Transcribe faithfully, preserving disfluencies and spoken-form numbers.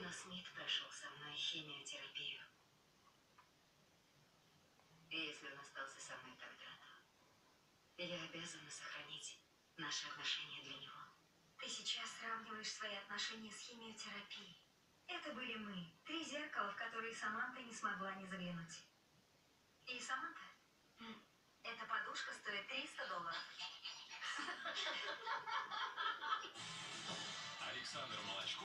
Но Смит прошел со мной химиотерапию. И если он остался со мной тогда, то я обязана сохранить наши отношения для него. Ты сейчас сравниваешь свои отношения с химиотерапией. Это были мы, три зеркала, в которые Саманта не смогла не заглянуть. И Саманта, эта подушка стоит триста долларов. Александр Молочков.